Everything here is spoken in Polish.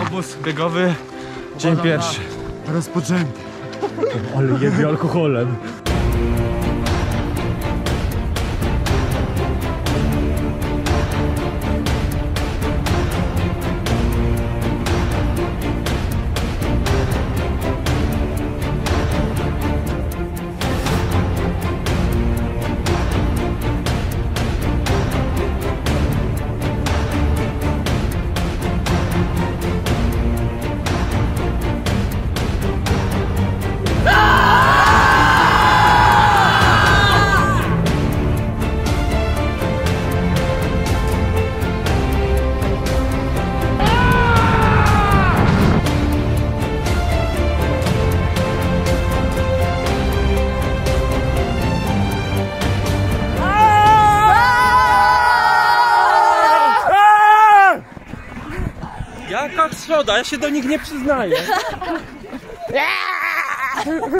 obóz biegowy, dzień pierwszy. Rozpoczęty. Ale jebie alkoholem. Jaka trzoda, ja się do nich nie przyznaję.